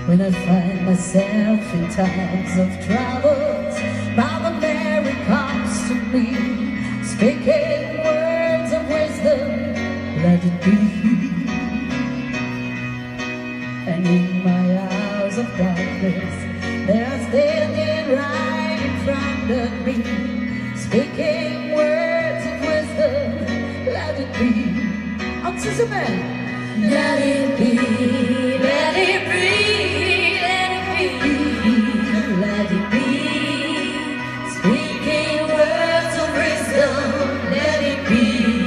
When I find myself in times of troubles, Mother Mary comes to me, speaking words of wisdom, let it be. And in my hours of darkness, they are standing right in front of me, speaking words of wisdom, let it be. Unto the man, let it be, let it be. Let it be, speaking words of wisdom, let it be.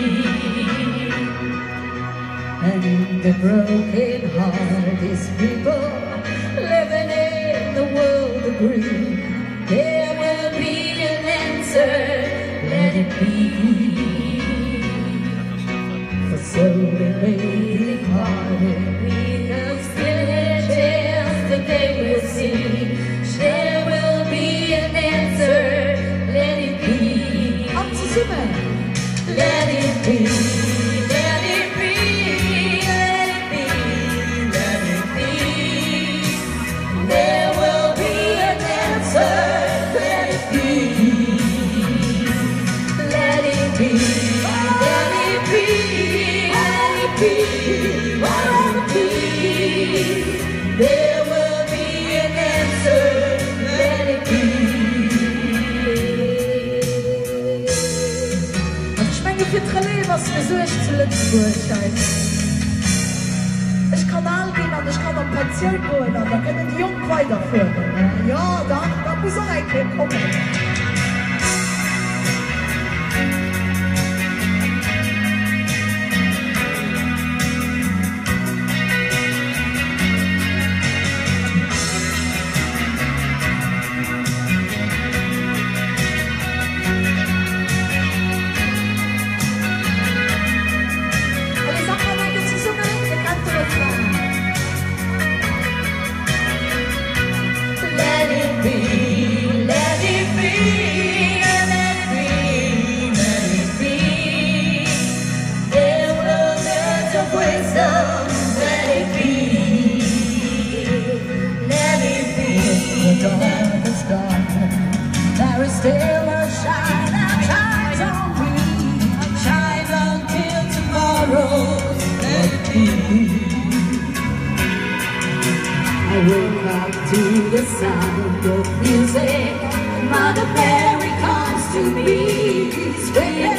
And in the broken heart, these people living in the world agree, there will be an answer, let it be. For so they may be parted, because still a chance that they will see. There will be an answer, let it be. Up to Simon. Let it be, let it be, let it be, let it be. There will be an answer, let it be. Let it be, let it be, let it be, let it be. There will be an answer. Was mir so echt zu Lützburg scheint. Ich kann angehen und ich kann am Patient gehen und da können die Jungen weiterführen. Ja, da muss auch ein Kind kommen. There is still a shine that shines on me, shines until tomorrow. Let it be. I wake up to the sound of music. Mother Mary comes to me,